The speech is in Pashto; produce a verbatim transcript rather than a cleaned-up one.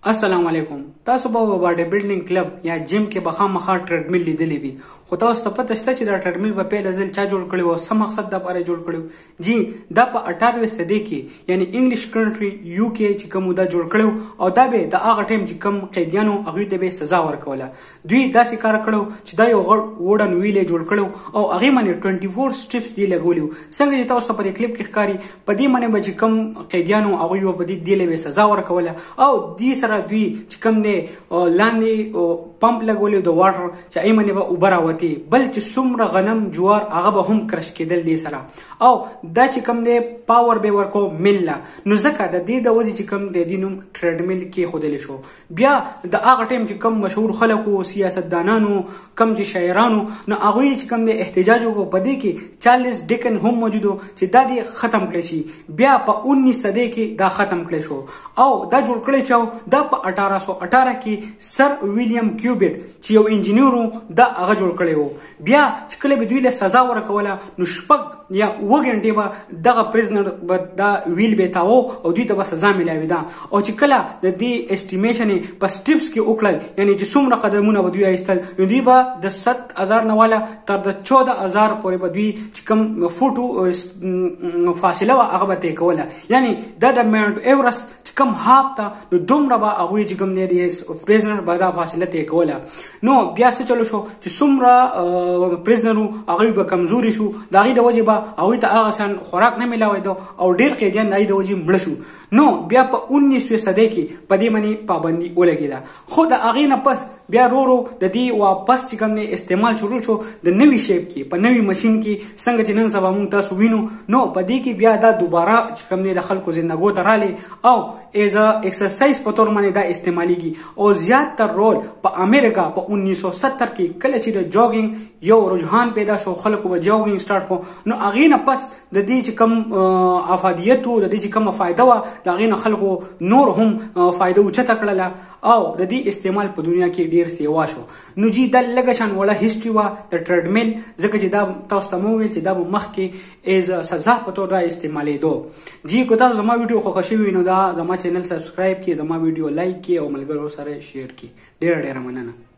السلام علیکم. تاسو به باډي بلډینګ کلب یا جیم کې به خامخا ټریډمیل لیدلی وي، خو تاسو ته پته شته چې دا ټریډمیل په پیل ځل چا جوړ کړی او څه مقصد دپاره جوړ کړی؟ جی دا په اټاروي صدۍ کې یعنی انګلیش کنټري یو کې چې کوم دا جوړ کړی او دا به د هغه ټایم چې کوم قیدیانو هغوی ته به سزا ورکوله. دوی داسې کار کړی چې دا یو غټ ووډن ویل یې جوړ کړی او هغې باندې ټوینټي فور سټیپس دی لګولي وو. څنګه چې تاسو ته په دې کلیپ کې ښکاري په دې باندې به چې کوم قیدیانو هغوی به په دې دیله به سزا ورکوله او دې سره دوی چې کوم دی لاندې پمپ لګولی د واټر چې هغې باندې به اوبه راوتې، بل چې څومره غنم جوار هغه به هم کرش کېدل دې سره، او دا چې کوم دی پاور به یې ورکو میل له. نو ځکه د دې د وجې چې کوم دی دې نوم ټریډمیل کېښودلی شو. بیا د هغه ټایم چې کوم مشهور خلک وو، سیاستدانانو، کوم چې شاعرانو، نو هغوی چې کوم دی احتجاج وکړو په دې کې چارلز ډیکن هم موجود و چې دا دې ختم کړی شي. بیا په انیس صدۍ کې دا ختم کړی شو او دا جوړ کړی چې دا په اټاره سو اټاره کې سر ویلیام کیوبیټ چې یو انجینیر و دا هغه جوړ کړی و. بیا چې کله به دوی له سزا ورکوله نو شپږ یا اووه ګنټې به دغه پریزنر به دا ویل به تاوه او دوی ته به سزا میلاوېده. او چې کله د دې اسټیمیشن یې په سټیپس کې وکړل یعنی چې څومره قدمونه به دوی ایستل نو دوی به د ست هزار نه واله تر د چوده هزار پورې به دوی چې کوم فوټو فاصله وه هغه به طی کوله. یعنی دا د ماونټ ایورست چې کوم هاف ته نو دومره به هغوی چې کوم دی د پریزنر به دا فاصله طی کوله. نو بیا څه چلو شو چې څومره پریزنر وو هغوی به کمزوري شو، د هغې د وجې به هغوی ته هغه شان خوراک نه میلاوېده او ډېر قیدیان د هغې د وجې مړه شو. نو بیا په انیسوې صدۍ کې په دې باندې پابندي ولګېده. خو د هغې نه پس بیا رو رو د دې واپس چې کوم دی استعمال شروع شو د نوي شیپ کې په نوي مشین کې، څنګه چې نن سبا موږ تاسو وینو. نو په دې کې بیا دا دوباره چې کوم دی د خلکو زندګو ته رالی او ایز ا ایکسرسایز په طور باندې دا استعمالیږي او زیات تر رول په امریکا په انیس سو ستر کې کله چې د جاګینګ یو رجحان پیدا شو، خلکو به جاګینګ سټارټ کړو. نو هغې نه پس د دې چې کوم افادیت و، د دې چې کومه فایده وه، د هغې نه خلکو نور هم فایده اوچته کړله او د دې استعمال په دنیا کې ډیر سیوا شو. نو جی دا لږه شان وړه هیسټري وه د ټریډمیل، ځکه چې دا تاسو ته مو وویل چې دا به مخکې ایز سزا په طور دا استعمالېدو. جی که تاسو زما ویډیو خوښه شوي نو دا زما چینل سبسکرایب کړئ، زما ویډیو لایک کړئ او ملګرو سره شیر کړئ. ډېره ډېره مننه.